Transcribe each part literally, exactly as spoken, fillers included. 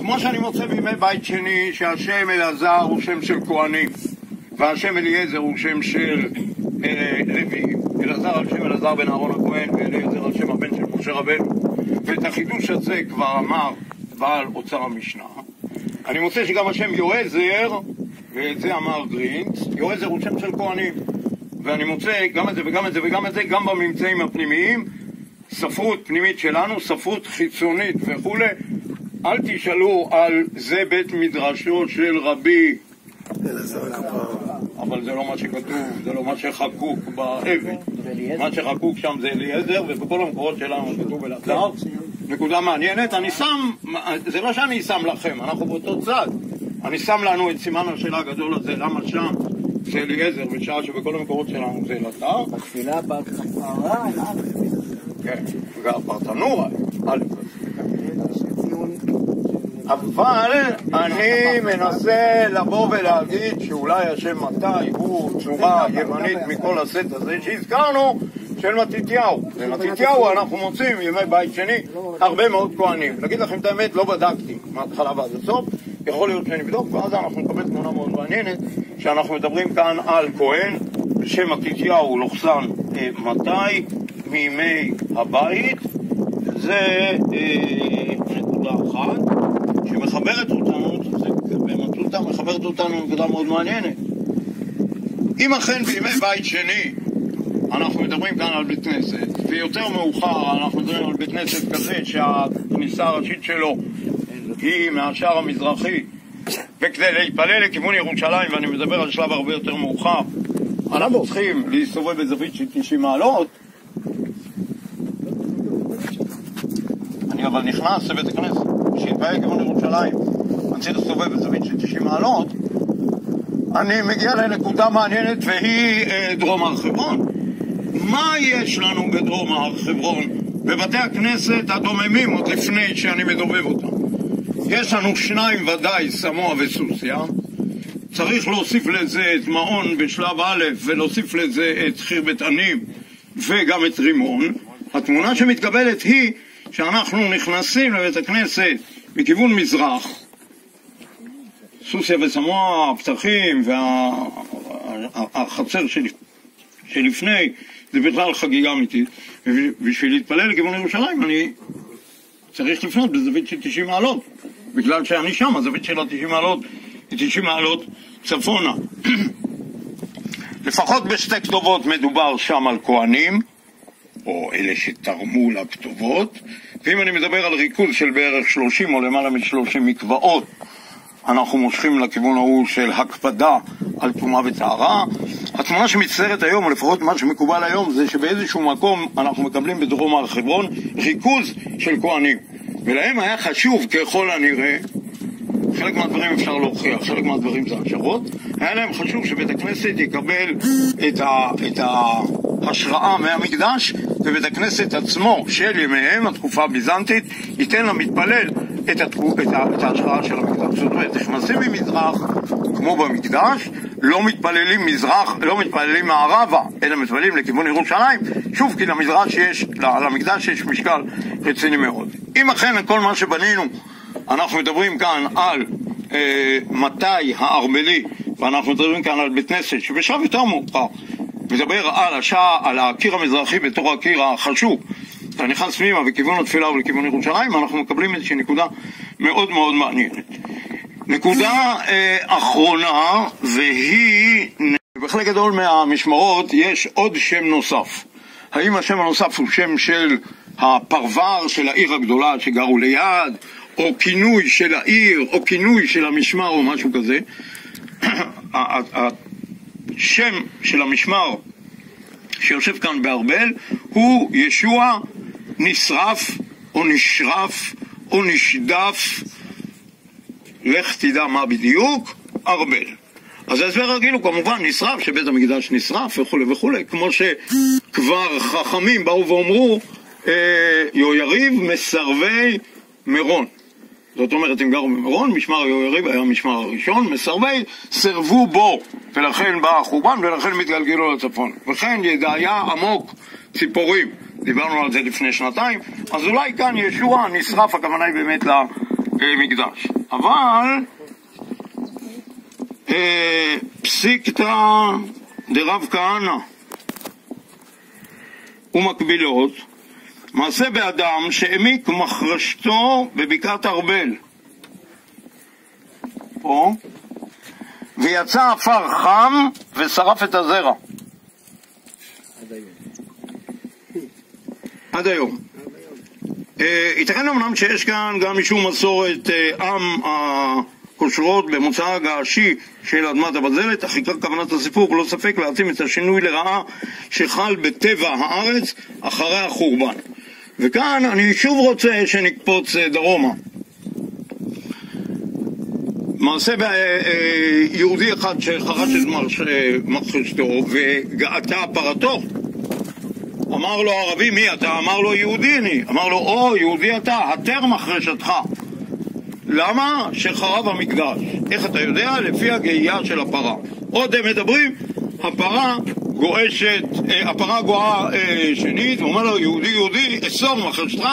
כמו שאני מוצא בימי בית שני שהשם אלעזר הוא שם של כהנים והשם אליעזר הוא שם של אה, לוי, אלעזר על שם אלעזר בן אהרון הכהן ואליעזר על שם הבן של משה רבנו, ואת החידוש הזה כבר אמר בעל אוצר המשנה. אני מוצא שגם השם יועזר, ואת זה אמר גרינץ, יועזר הוא שם של כהנים, ואני מוצא גם את זה וגם את זה וגם את זה גם בממצאים הפנימיים, ספרות פנימית שלנו, ספרות חיצונית וכו'. אל תשאלו על זה בית מדרשו של רבי, אבל זה לא מה שכתוב, זה לא מה שחקוק באבן. מה שחקוק שם זה אליעזר, ובכל המקורות שלנו כתוב אלעזר. נקודה מעניינת, אני שם, זה לא שאני שם לכם, אנחנו באותו צד. אני שם לנו את סימן השאלה הגדול הזה, למה שם זה אליעזר, בשעה שבכל המקורות שלנו זה אלעזר. בתפילה פרטנורה, כן, והפרטנורה, א'. אבל אני מנסה לבוא ולהגיד שאולי השם מתי הוא צורה ימנית מכל הסט הזה שהזכרנו של מתתיהו. במתתיהו אנחנו מוצאים ימי בית שני הרבה מאוד כהנים. להגיד לכם את האמת, לא בדקתי מההתחלה ועד הסוף, יכול להיות שנבדוק, ואז אנחנו נקבל תמונה מאוד מעניינת שאנחנו מדברים כאן על כהן בשם מתתיהו לוחסן מתי מימי הבית. זה אה, נקודה אחת שמחברת אותנו, במטלותה מחברת אותנו נקודה מאוד מעניינת. אם אכן בימי בית שני אנחנו מדברים כאן על בית כנסת, ויותר מאוחר אנחנו מדברים על בית כנסת כזה שהכניסה הראשית שלו היא מהשער המזרחי, וכדי להתפלל לכיוון ירושלים, ואני מדבר על שלב הרבה יותר מאוחר, אנחנו צריכים להסתובב בזווית של תשעים מעלות. אני אבל נכנס לבית הכנסת שהתפעל כיוון ירושלים, אני צריך להסתובב בזווית של תשעים מעלות. אני מגיע לנקודה מעניינת והיא אה, דרום הר חברון. מה יש לנו בדרום הר חברון? בבתי הכנסת הדוממים עוד לפני שאני מדובב אותם יש לנו שניים ודאי, סמוע וסוסיה. צריך להוסיף לזה את מעון בשלב א' ולהוסיף לזה את חיר בית ענים וגם את רימון. התמונה שמתקבלת היא שאנחנו נכנסים לבית הכנסת מכיוון מזרח, סוסיה וסמוע, הפתחים והחצר של, שלפני זה בכלל חגיגה אמיתית, ובשביל להתפלל לכיוון ירושלים אני צריך לפנות בזווית של תשעים מעלות, בגלל שאני שם, הזווית של ה-תשעים מעלות היא תשעים מעלות צפונה. לפחות בשתי כתובות מדובר שם על כהנים, או אלה שתרמו לכתובות, ואם אני מדבר על ריכוז של בערך שלושים או למעלה מ-שלושים מקוואות, אנחנו מושכים לכיוון ההוא של הקפדה על תרומה וטהרה. התמונה שמצטיירת היום, או לפחות מה שמקובל היום, זה שבאיזשהו מקום אנחנו מקבלים בדרום הר חברון ריכוז של כהנים, ולהם היה חשוב ככל הנראה, חלק מהדברים אפשר להוכיח, חלק מהדברים זה השערות, היה להם חשוב שבית הכנסת יקבל את, ה, את ההשראה מהמקדש, ובית הכנסת עצמו של ימיהם, התקופה הביזנטית, ייתן למתפלל את, התקו, את, ה, את ההשראה של המקדש. זאת אומרת, נכנסים ממזרח כמו במקדש, לא מתפללים מזרח, לא מתפללים מערבה, אלא מתפללים לכיוון ירושלים, שוב כי למזרח יש, למקדש יש משקל רציני מאוד. אם אכן כל מה שבנינו, אנחנו מדברים כאן על אה, מתי הארבלי, ואנחנו מדברים כאן על בית כנסת שבשלב יותר מאוחר מדבר על השעה, על הקיר המזרחי בתור הקיר החשוב, אתה נכנס פנימה בכיוון התפילה ולכיוון ירושלים, אנחנו מקבלים איזושהי נקודה מאוד מאוד מעניינת. נקודה אה, אחרונה, והיא בחלק גדול מהמשמרות יש עוד שם נוסף. האם השם הנוסף הוא שם של הפרבר של העיר הגדולה שגרו ליד, או כינוי של העיר, או כינוי של המשמר, או משהו כזה? השם של המשמר שיושב כאן בארבל הוא ישוע נשרף, או נשרף, או נשדף, לך תדע מה בדיוק, ארבל. אז ההסבר הרגיל הוא כמובן נשרף, שבית המקדש נשרף וכו' וכו', כמו שכבר חכמים באו ואומרו, אה, יהויריב מסרבי מירון. זאת אומרת, אם גרו במירון, משמר יהויריב היה המשמר הראשון, מסרבי סרבו בו, ולכן בא החורבן, ולכן מתגלגלו לצפון. וכן ידעיה עמוק ציפורים, דיברנו על זה לפני שנתיים, אז אולי כאן ישוע נשרף, הכוונה היא באמת מקדש. אבל אה, פסיקתא דרב כהנא ומקבילות, מעשה באדם שהעמיק מחרשתו בבקעת ארבל פה, ויצא עפר חם ושרף את הזרע. עד היום. ייתכן אמנם שיש כאן גם משום מסורת עם הכושרות במוצא הגעשי של אדמת הבזלת, אך עיקר כוונת הסיפור לא ספק להעצים את השינוי לרעה שחל בטבע הארץ אחרי החורבן. וכאן אני שוב רוצה שנקפוץ דרומה. מעשה ביהודי אחד שחרש את מחרשתו וגעתה פרתו, אמר לו ערבי, מי אתה? אמר לו יהודי אני. אמר לו, או יהודי אתה, התר מחרשתך. למה? שחרב המקדש. איך אתה יודע? לפי הגאייה של הפרה. עוד הם מדברים, הפרה גואשת, הפרה גואה שנית, הוא אומר לו, יהודי יהודי, אסור מחרשתך,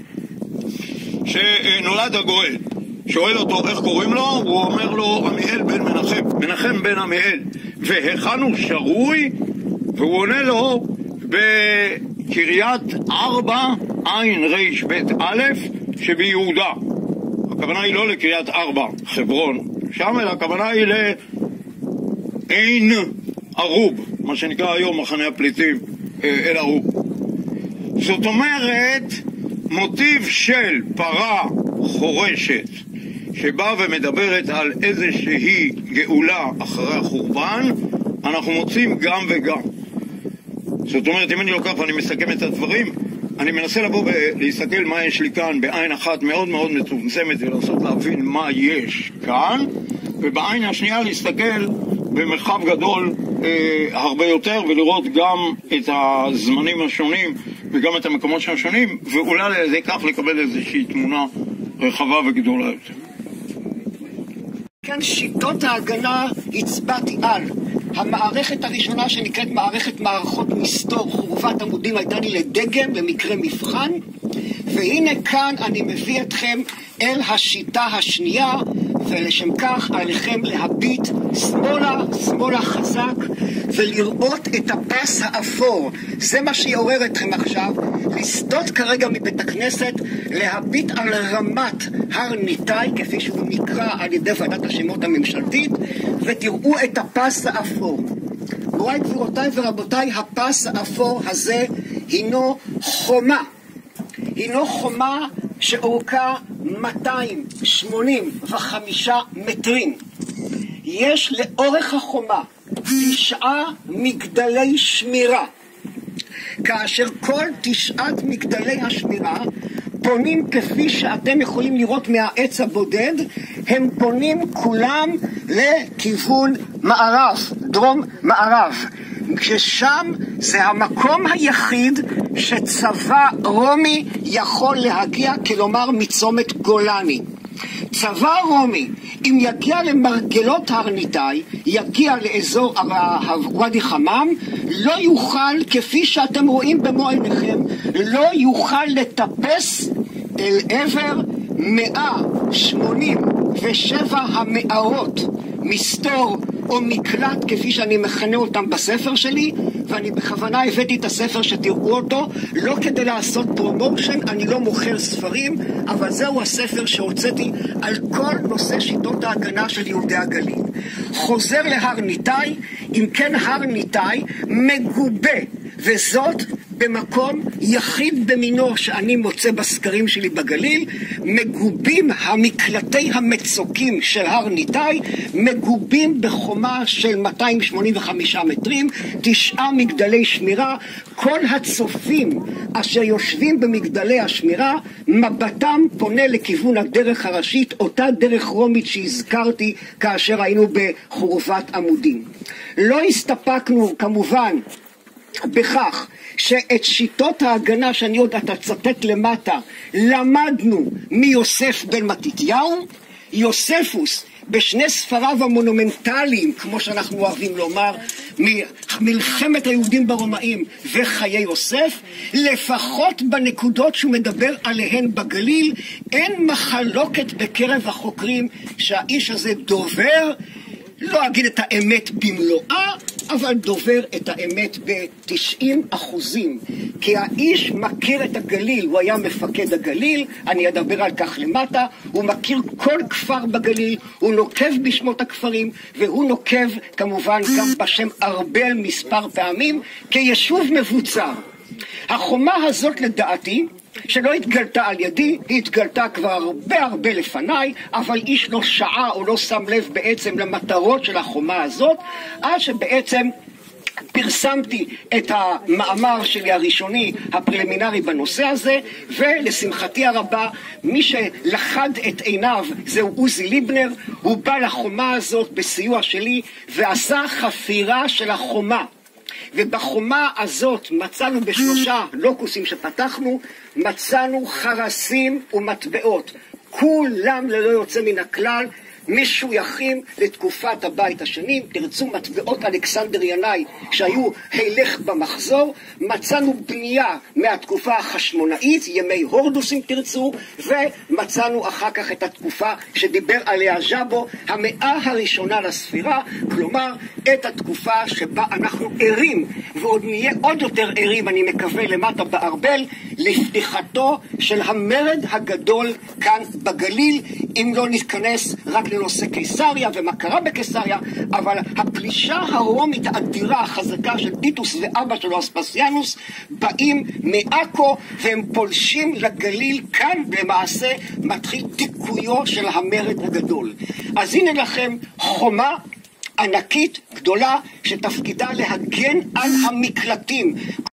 שנולד הגואל. שואל אותו איך קוראים לו, הוא אומר לו עמיאל בן מנחם, מנחם בן עמיאל. והיכן הוא שרוי? והוא עונה לו בקריית ארבע עין ריש בית א' שביהודה. הכוונה היא לא לקריית ארבע, חברון, שם, אלא הכוונה היא לעין ערוב, מה שנקרא היום מחנה הפליטים אל ערוב. זאת אומרת, מוטיב של פרה חורשת שבאה ומדברת על איזושהי גאולה אחרי החורבן, אנחנו מוצאים גם וגם. זאת אומרת, אם אני לוקח ואני מסכם את הדברים, אני מנסה לבוא ולהסתכל מה יש לי כאן בעין אחת מאוד מאוד מצומצמת ולנסות להבין מה יש כאן, ובעין השנייה להסתכל במרחב גדול אה, הרבה יותר ולראות גם את הזמנים השונים וגם את המקומות השונים, ואולי על ידי כך לקבל איזושהי תמונה רחבה וגדולה יותר. כאן שיטות ההגנה הצבעתי על. המערכת הראשונה שנקראת מערכת מערכות מסתור, חורבת עמודים, הייתה לי לדגם במקרה מבחן, והנה כאן אני מביא אתכם אל השיטה השנייה, ולשם כך עליכם להביט שמאלה, שמאלה חזק, ולראות את הפס האפור. זה מה שיעורר אתכם עכשיו, לסטות כרגע מבית הכנסת, להביט על רמת הר ניתאי, כפי שהוא נקרא על ידי ועדת השמות הממשלתית, ותראו את הפס האפור. מוריי, גבירותיי ורבותיי, הפס האפור הזה הינו חומה. הינו חומה שאורכה מאתיים שמונים וחמישה מטרים. יש לאורך החומה תשעה מגדלי שמירה, כאשר כל תשעת מגדלי השמירה פונים, כפי שאתם יכולים לראות מהעץ הבודד, הם פונים כולם לכיוון מערב, דרום מערב, כששם זה המקום היחיד שצבא רומי יכול להגיע, כלומר מצומת גולני. צבא רומי, אם יגיע למרגלות הר ניתאי, יגיע לאזור ואדי חמם, לא יוכל, כפי שאתם רואים במו עיניכם, לא יוכל לטפס אל עבר מאה שמונים ושבע המארות, מסתור או מקלט, כפי שאני מכנה אותם בספר שלי, ואני בכוונה הבאתי את הספר שתראו אותו, לא כדי לעשות פרומושן, אני לא מוכר ספרים, אבל זהו הספר שהוצאתי על כל נושא שיטות ההגנה של יהודי הגליל. חוזר להר ניתאי, אם כן הר ניתאי מגובה, וזאת במקום יחיד במינו שאני מוצא בסקרים שלי בגליל, מגובים המקלטי המצוקים של הר ניתאי, מגובים בחומה של מאתיים שמונים וחמישה מטרים, תשעה מגדלי שמירה. כל הצופים אשר יושבים במגדלי השמירה, מבטם פונה לכיוון הדרך הראשית, אותה דרך רומית שהזכרתי כאשר היינו בחורבת עמודים. לא הסתפקנו כמובן בכך שאת שיטות ההגנה שאני עוד אצטט למטה למדנו מיוסף בן מתתיהו. יוספוס בשני ספריו המונומנטליים, כמו שאנחנו אוהבים לומר, מלחמת היהודים ברומאים וחיי יוסף, לפחות בנקודות שהוא מדבר עליהן בגליל, אין מחלוקת בקרב החוקרים שהאיש הזה דובר, לא אגיד את האמת במלואה, אבל דובר את האמת ב-תשעים אחוזים. כי האיש מכיר את הגליל, הוא היה מפקד הגליל, אני אדבר על כך למטה, הוא מכיר כל כפר בגליל, הוא נוקב בשמות הכפרים, והוא נוקב כמובן גם בשם ארבל מספר פעמים, כיישוב מבוצר. החומה הזאת לדעתי, שלא התגלתה על ידי, היא התגלתה כבר הרבה הרבה לפניי, אבל איש לא שעה או לא שם לב בעצם למטרות של החומה הזאת, עד שבעצם פרסמתי את המאמר שלי הראשוני, הפרלימינרי בנושא הזה, ולשמחתי הרבה, מי שלחד את עיניו זהו עוזי ליבנר, הוא בא לחומה הזאת בסיוע שלי ועשה חפירה של החומה. ובחומה הזאת מצאנו בשלושה לוקוסים שפתחנו, מצאנו חרסים ומטבעות, כולם ללא יוצא מן הכלל משויכים לתקופת הבית השני. תרצו מטבעות אלכסנדר ינאי שהיו הילך במחזור, מצאנו בנייה מהתקופה החשמונאית, ימי הורדוס אם תרצו, ומצאנו אחר כך את התקופה שדיבר עליה ז'אבו, המאה הראשונה לספירה, כלומר את התקופה שבה אנחנו ערים, ועוד נהיה עוד יותר ערים אני מקווה למטה בארבל, לפתיחתו של המרד הגדול כאן בגליל, אם לא נתכנס רק לנושא קיסריה ומה קרה בקיסריה, אבל הפלישה הרומית האדירה החזקה של טיטוס ואבא שלו אספסיאנוס באים מעכו והם פולשים לגליל, כאן למעשה מתחיל דיכויו של המרד הגדול. אז הנה לכם חומה ענקית גדולה שתפקידה להגן על המקלטים.